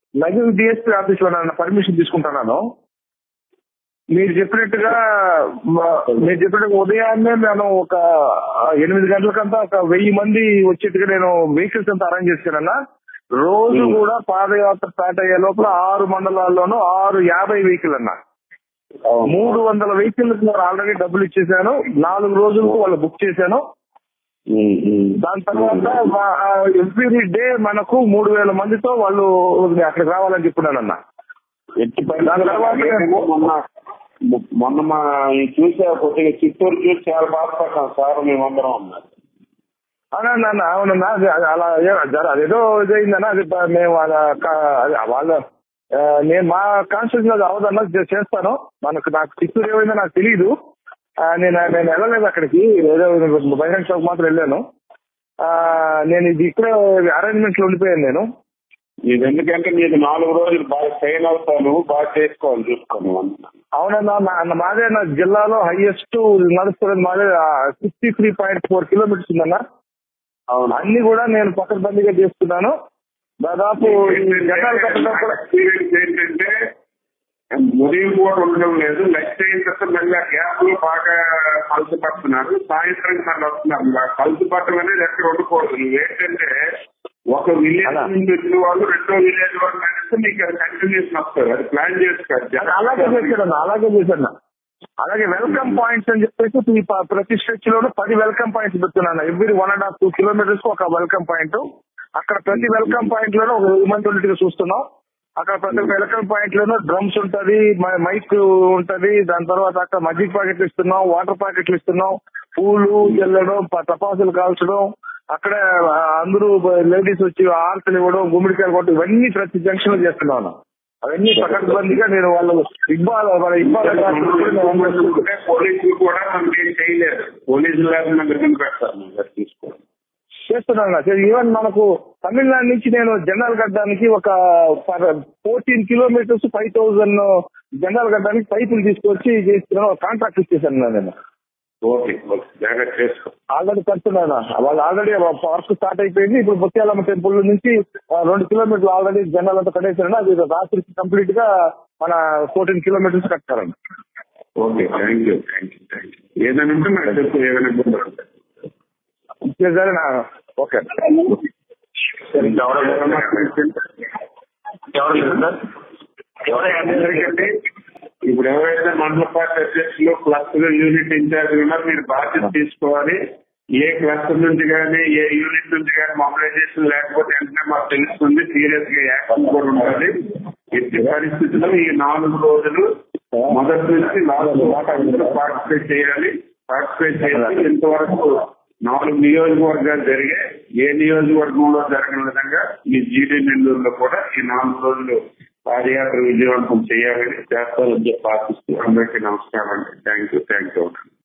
Live DSP office లో నన్ను permission తీసుకుంటున్నాను. మీరు చెప్పినట్టుగా ఉదయాన్నే నేను ఒక 8 గంటలకంతా ఒక 1000 మంది వచ్చేట్టుగా నేను వెహికల్స్ అంతా అరేంజ్ చేశానన్నా. రోజు కూడా పాదయాత్ర స్టార్ట్ అయ్యే లోపల 6 మండలాల్లోనూ 650 వెహికల్ అన్నా. 300 వెహికల్ ఆల్రెడీ డబ్బులు ఇచ్చేసాను. 4 రోజులకు వాళ్ళు బుక్ చేశాను. దాని తర్వాత ఎవ్రీ డే మనకు 3000 మందితో వాళ్ళు అక్కడికి రావాలని చెప్పున్నానన్నా. దాని తర్వాత మొన్న మా చూసే కొద్దిగా చిత్తూరు చూసి చాలా బాధపడ్డాం సార్ మేమందరం అన్నారు. అవునన్నా అవునన్నా అలా అదేదో ఇదైందన్నా. అది మేము వాళ్ళ నేను మా కాన్స్టిట్యూషన్ అది అవదన్నా చేస్తాను. నాకు చిత్తూరు ఏమైందో నాకు తెలియదు. నేను వెళ్ళలేదు అక్కడికి, ఏదో బహిరంగ షాప్ మాత్రం వెళ్ళాను. నేను ఇది ఇక్కడే అరేంజ్మెంట్ లో ఉండిపోయాను నేను. ఇది ఎందుకంటే నీకు 4 రోజులు బాగా ట్రైన్ అవుతాను, బాగా చేసుకోవాలి చూసుకోను. అవునన్నా మాదే నా జిల్లాలో హైయెస్ట్ నడుస్తున్నది మాదే 63.4 కిలోమీటర్స్ ఉందన్నా. అవును, అన్ని కూడా నేను పకడ్బందీగా చేస్తున్నాను. దాదాపు జెండాలు కట్టడం కూడా ఏంటంటే ఉదయం కూడా ఉండడం లేదు. లెఫ్ట్ అయిన తర్వాత మళ్ళీ ఆ గ్యాప్ లో బాగా కలుసు పడుతున్నారు. సాయంత్రం మళ్ళీ వస్తున్నారు. కలుసు పట్టడం అనేది ఎక్కడ ఉండకూడదు. నువ్వేంటంటే ఒక విలేజ్ నుంచి వచ్చిన వాళ్ళు 2వ విలేజ్ వాళ్ళు అనేస్తే నీకు అది కంటిన్యూషన్ వస్తారు. అది ప్లాన్ చేసుకోవాలి. అలాగే చేశాను. అలాగే వెల్కమ్ పాయింట్స్ అని చెప్పేసి ప్రతి స్ట్రెచ్ లోనూ 10 వెల్కమ్ పాయింట్స్ పెడుతున్నాను. ఎవ్రీ 1.5-2 కిలోమీటర్స్ ఒక వెల్కమ్ పాయింట్. అక్కడ ప్రతి వెల్కమ్ పాయింట్ లోనూ ఒక 1000 మంది ఉన్నట్టుగా చూస్తున్నాం. అక్కడ ప్రతి వెల్కమ్ పాయింట్ లోనూ డ్రమ్స్ ఉంటది, మైక్ ఉంటది. దాని తర్వాత అక్కడ మజ్జిగ ప్యాకెట్లు ఇస్తున్నాం, వాటర్ ప్యాకెట్లు ఇస్తున్నాం, పూలు జల్లడం, టపాసులు కాల్చడం, అక్కడ అందరూ లేడీస్ వచ్చి ఆర్తలు ఇవ్వడం, గుమ్మడికాయలు కొట్టడం, ఇవన్నీ ప్రతి జంక్షన్ లో చేస్తున్నాను. అవన్నీ పకడ్బందీగా నేను వాళ్ళు పోలీసులు కూడా మనకి చేయలేదు. పోలీసులు పెడతారు చేస్తున్నాను. ఈవెన్ మనకు తమిళనాడు నుంచి నేను జెండాలు కట్టడానికి ఒక 14 కిలోమీటర్స్ 5000 జెండాలు కట్టడానికి పైపులు తీసుకొచ్చి చేస్తున్నాను. కాంట్రాక్ట్ ఇచ్చేసాను నేను. ఆల్రెడీ కడుతున్నాను. వాళ్ళు ఆల్రెడీ వర్క్ స్టార్ట్ అయిపోయింది. ఇప్పుడు బొత్యాలమ్మ టెంపుల్ నుంచి 2 కిలోమీటర్లు ఆల్రెడీ జెండాలంతా కట్టేసాను. అది రాత్రి కంప్లీట్ గా మన 14 కిలోమీటర్స్ కట్టారండి. Okay, thank you. ఏదైనా ఉంటే నాకు చెప్పు. ఏమైనా ఓకే ఇప్పుడు ఎవరైతే మండల పార్టీ అధ్యక్షులు, క్లస్టర్ యూనిట్ ఇన్ఛార్జ్ ఉన్నారు, మీరు బాధ్యత తీసుకోవాలి. ఏ క్లస్టర్ నుంచి కానీ ఏ యూనిట్ నుంచి కానీ మొబిలైజేషన్ లేకపోతే వెంటనే మాకు తెలుస్తుంది. సీరియస్ గా యాక్షన్ కూడా ఉండాలి. ఎట్టి పరిస్థితుల్లో ఈ 4 రోజులు మొదటి నుంచి లాస్ట్ పార్టిసిపేట్ చేయాలి. పార్టిసిపేట్ చేసి ఇంతవరకు 4 నియోజకవర్గాలు జరిగే, ఏ నియోజకవర్గంలో జరగని విధంగా ఈ జీడీ నెల్లూరులో కూడా ఈ 4 రోజులు పాదయాత్ర విజయవంతం చేయాలని చేస్తారని చెప్పి ఆశిస్తూ అందరికీ నమస్కారం అండి. Thank you.